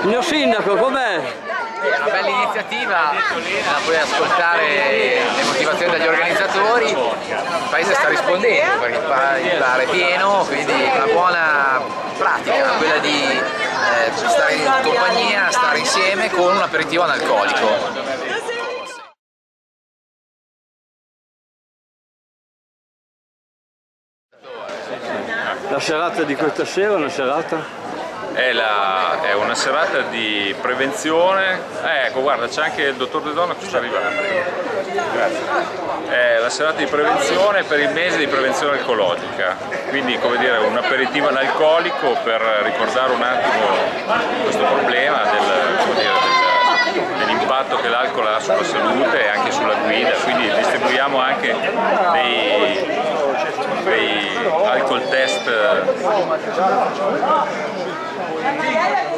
Signor Sindaco, com'è? È una bella iniziativa, puoi ascoltare le motivazioni degli organizzatori, il paese sta rispondendo perché il bar è pieno, quindi una buona pratica, quella di stare in compagnia, stare insieme con un aperitivo analcolico. La serata di questa sera è una serata? È una serata di prevenzione. Ecco, guarda, c'è anche il dottor De Donno che sta arrivando. Grazie. È la serata di prevenzione per il mese di prevenzione alcologica, quindi come dire un aperitivo analcolico per ricordare un attimo questo problema dell'impatto che l'alcol ha sulla salute e anche sulla guida, quindi distribuiamo anche dei alcol test.